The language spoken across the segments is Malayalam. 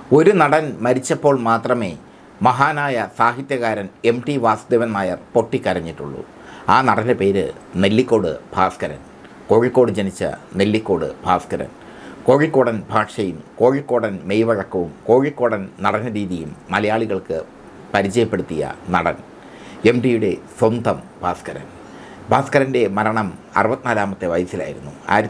ഒരു നടൻ മരിച്ചപ്പോൾ മാത്രമേ മഹാനായ സാഹിത്യകാരൻ എം.ടി. വാസുദേവൻ നായർ പൊട്ടിക്കരഞ്ഞിട്ടുള്ളൂ. ആ നടൻ്റെ പേര് നെല്ലിക്കോട് ഭാസ്കരൻ. കോഴിക്കോട് ജനിച്ച നെല്ലിക്കോട് ഭാസ്കരൻ കോഴിക്കോടൻ ഭാഷയും കോഴിക്കോടൻ മെയ്വഴക്കവും കോഴിക്കോടൻ നടനരീതിയും മലയാളികൾക്ക് പരിചയപ്പെടുത്തിയ നടൻ എം.ടിയുടെ സ്വന്തം ഭാസ്കരൻ. ഭാസ്കരൻ്റെ മരണം 64-ാമത്തെ വയസ്സിലായിരുന്നു.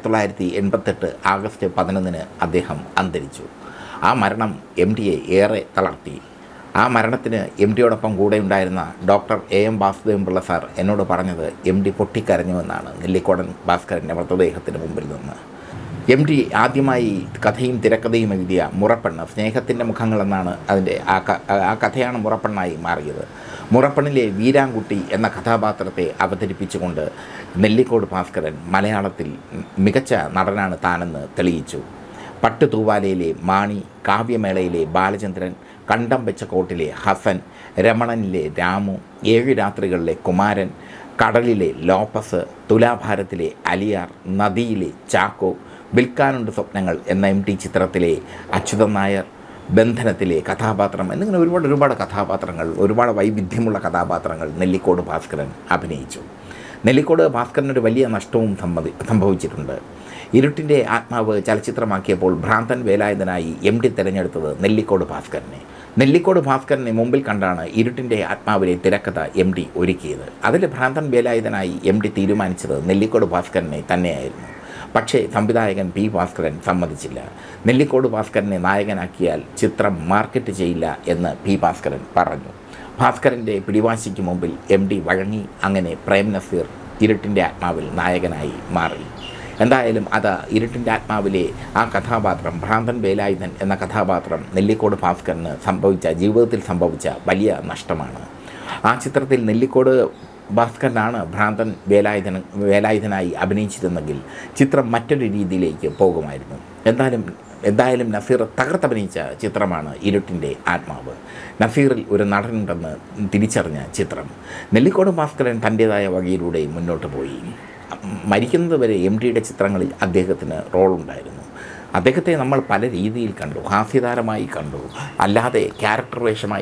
1988 ആഗസ്റ്റ് 11 അദ്ദേഹം അന്തരിച്ചു. ആ മരണം എം.ടിയെ ഏറെ തളർത്തി. ആ മരണത്തിന് എം.ടിയോടൊപ്പം കൂടെ ഉണ്ടായിരുന്ന doctor A M. Vasudevan Pillai sir എന്നോട് പറഞ്ഞത് എം.ടി പൊട്ടിക്കരഞ്ഞുവെന്നാണ് ഭാസ്കരൻ്റെ മൃതദേഹത്തിന് മുമ്പിൽ നിന്ന്. എം.ടി ആദ്യമായി കഥയും തിരക്കഥയും എഴുതിയ മുറപ്പെണ്ണ്, സ്നേഹത്തിൻ്റെ മുഖങ്ങൾ എന്നാണ് അതിൻ്റെ ആ കഥയാണ് മുറപ്പെണ്ണായി മാറിയത്. മുറപ്പെണ്ണിലെ വീരാൻകുട്ടി എന്ന കഥാപാത്രത്തെ അവതരിപ്പിച്ചുകൊണ്ട് നെല്ലിക്കോട് ഭാസ്കരൻ മലയാളത്തിൽ മികച്ച നടനാണ് താനെന്ന് തെളിയിച്ചു. പട്ടുതൂവാലയിലെ മാണി, കാവ്യമേളയിലെ ബാലചന്ദ്രൻ, കണ്ടം വെച്ച കോട്ടിലെ ഹസൻ, രമണനിലെ രാമു, 7 രാത്രികളിലെ കുമാരൻ, കടലിലെ ലോപ്പസ്, തുലാഭാരത്തിലെ അലിയാർ, നദിയിലെ ചാക്കോ, വിൽക്കാനുണ്ട് സ്വപ്നങ്ങൾ എന്ന എം.ടി ചിത്രത്തിലെ അച്യുതൻ നായർ, ബന്ധനത്തിലെ കഥാപാത്രം എന്നിങ്ങനെ ഒരുപാട് കഥാപാത്രങ്ങൾ, ഒരുപാട് വൈവിധ്യമുള്ള കഥാപാത്രങ്ങൾ നെല്ലിക്കോട് ഭാസ്കരൻ അഭിനയിച്ചു. നെല്ലിക്കോട് ഭാസ്കരനൊരു വലിയ നഷ്ടവും സംഭവിച്ചിട്ടുണ്ട്. ഇരുട്ടിൻ്റെ ആത്മാവ് ചലച്ചിത്രമാക്കിയപ്പോൾ ഭ്രാന്തൻ വേലായുധനായി എം.ടി തിരഞ്ഞെടുത്തത് നെല്ലിക്കോട് ഭാസ്കരനെ. നെല്ലിക്കോട് ഭാസ്കരനെ മുമ്പിൽ കണ്ടാണ് ഇരുട്ടിൻ്റെ ആത്മാവിലെ തിരക്കഥ എം.ടി ഒരുക്കിയത്. അതിൽ ഭ്രാന്തൻ വേലായുധനായി എം.ടി തീരുമാനിച്ചത് നെല്ലിക്കോട് ഭാസ്കരനെ തന്നെയായിരുന്നു. പക്ഷേ സംവിധായകൻ പി. ഭാസ്കരൻ സമ്മതിച്ചില്ല. നെല്ലിക്കോട് ഭാസ്കരനെ നായകനാക്കിയാൽ ചിത്രം മാർക്കറ്റ് ചെയ്യില്ല എന്ന് പി. ഭാസ്കരൻ പറഞ്ഞു. ഭാസ്കരൻ്റെ പിടിവാശിക്ക് മുമ്പിൽ എം.ടി വഴങ്ങി. അങ്ങനെ പ്രേം നസീർ ഇരുട്ടിൻ്റെ ആത്മാവിൽ നായകനായി മാറി. എന്തായാലും അത് ഇരുട്ടിൻ്റെ ആത്മാവിലെ ആ കഥാപാത്രം, ഭ്രാന്തൻ വേലായുധൻ എന്ന കഥാപാത്രം നെല്ലിക്കോട് ഭാസ്കരന് ജീവിതത്തിൽ സംഭവിച്ച വലിയ നഷ്ടമാണ്. ആ ചിത്രത്തിൽ നെല്ലിക്കോട് ഭാസ്കരനാണ് ഭ്രാന്തൻ വേലായുധനായി അഭിനയിച്ചിരുന്നെങ്കിൽ ചിത്രം മറ്റൊരു രീതിയിലേക്ക് പോകുമായിരുന്നു. എന്തായാലും നസീർ തകർത്തഭിനയിച്ച ചിത്രമാണ് ഇരുട്ടിൻ്റെ ആത്മാവ്. നസീറിൽ ഒരു നടനുണ്ടെന്ന് തിരിച്ചറിഞ്ഞ ചിത്രം. നെല്ലിക്കോട് ഭാസ്കരൻ തൻ്റേതായ വഴിയിലൂടെ മുന്നോട്ട് പോയി. മരിക്കുന്നത് വരെ എം.ടിയുടെ ചിത്രങ്ങളിൽ അദ്ദേഹത്തിന് റോളുണ്ടായിരുന്നു. അദ്ദേഹത്തെ നമ്മൾ പല രീതിയിൽ കണ്ടു. ഹാസ്യതാരമായി കണ്ടു, അല്ലാതെ ക്യാരക്ടർ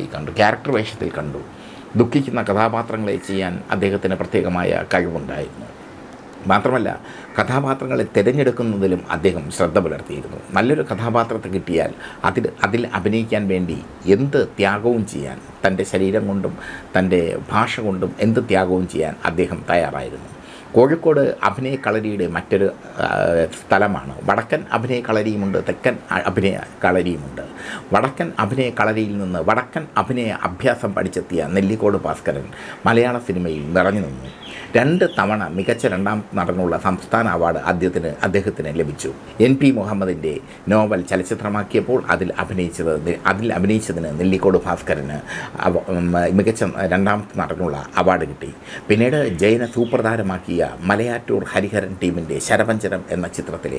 വേഷത്തിൽ കണ്ടു. ദുഃഖിക്കുന്ന കഥാപാത്രങ്ങളെ ചെയ്യാൻ അദ്ദേഹത്തിന് പ്രത്യേകമായ കഴിവുണ്ടായിരുന്നു. മാത്രമല്ല, കഥാപാത്രങ്ങളെ തിരഞ്ഞെടുക്കുന്നതിലും അദ്ദേഹം ശ്രദ്ധ പുലർത്തിയിരുന്നു. നല്ലൊരു കഥാപാത്രത്തെ കിട്ടിയാൽ അതിൽ അഭിനയിക്കാൻ വേണ്ടി എന്ത് ത്യാഗവും ചെയ്യാൻ, തൻ്റെ ശരീരം കൊണ്ടും തൻ്റെ ഭാഷ കൊണ്ടും എന്ത് ത്യാഗവും ചെയ്യാൻ അദ്ദേഹം തയ്യാറായിരുന്നു. കോഴിക്കോട് അഭിനയ കളരിയുടെ മറ്റൊരു സ്ഥലമാണ്. വടക്കൻ അഭിനയ കളരിയുമുണ്ട്, തെക്കൻ അഭിനയ കളരിയുമുണ്ട്. വടക്കൻ അഭിനയ കളരിയിൽ നിന്ന് വടക്കൻ അഭിനയ അഭ്യാസം പഠിച്ചെത്തിയ നെല്ലിക്കോട് ഭാസ്കരൻ മലയാള സിനിമയിൽ നിറഞ്ഞു നിന്നു. 2 തവണ മികച്ച 2ാം നടനുള്ള സംസ്ഥാന അവാർഡ് അദ്ദേഹത്തിന് ലഭിച്ചു. N.P. മുഹമ്മദിൻ്റെ നോവൽ ചലച്ചിത്രമാക്കിയപ്പോൾ അതിൽ അഭിനയിച്ചതിന് നെല്ലിക്കോട് ഭാസ്കരന് മികച്ച 2ാം നടനുള്ള അവാർഡ് കിട്ടി. പിന്നീട് ജയനെ സൂപ്രധാനമാക്കിയ മലയാറ്റൂർ ഹരിഹരൻ ടീമിൻ്റെ ശരപഞ്ചരം എന്ന ചിത്രത്തിലെ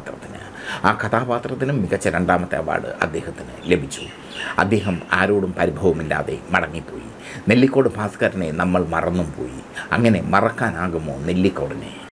കഥാപാത്രത്തിനും മികച്ച 2ാമത്തെ അവാർഡ് അദ്ദേഹത്തിന് ലഭിച്ചു. അദ്ദേഹം ആരോടും പരിഭവമില്ലാതെ മടങ്ങിപ്പോയി. നെല്ലിക്കോട് ഭാസ്കരനെ നമ്മൾ മറന്നും പോയി. അങ്ങനെ മറക്കാനാകുമോ നെല്ലിക്കോടിനെ?